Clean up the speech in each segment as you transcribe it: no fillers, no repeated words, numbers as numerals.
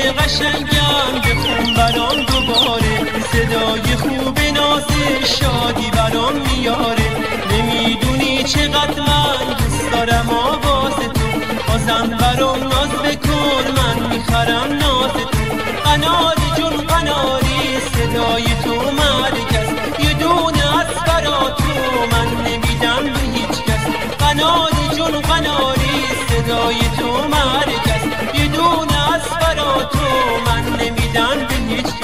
قشنگم بخون برام دوباره، صدای خوب ناز شادی برام میاره. نمیدونی چقدر من دوست دارم آواز تو، بازم برام ناز بکن من میخرم ناز تو. قناری جون قناری صدای تو مرکز، یه دونه از برا تو من نمیدم به هیچ کس. قناری جون قناری صدای تو مرکز، یه دونه از برا تو من نمیدم به هیچ کس.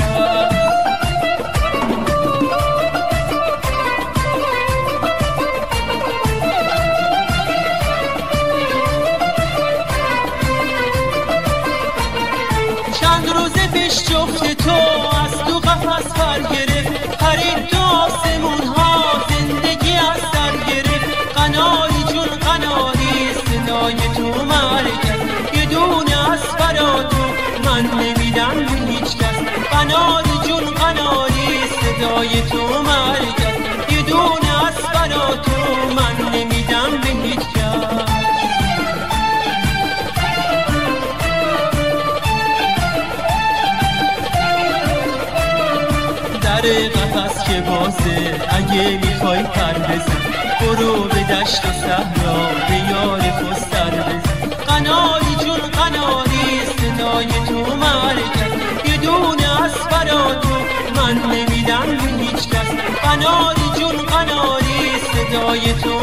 چند روزه پیش جفت تو از تو قفس پر گرفت، پرید تو آسمون ها زندگی از سر گرفت. قناری جون قناری صدای تو مرکز، یه دونه از برا تو من نمیدم به هیچ کس. قناری جون قناری صدای تو مرکز، یه دونه از برا تو من نمیدم به هیچ کس. در قفس که بازه اگه میخوای پر بزن، برو به دشت و صحرا به یار خسر بزن. قناری جون قناری صدای تو مرکز، یه دونه از برا تو من نمیدم به هیچ کس. قناری جون قناری صدای تو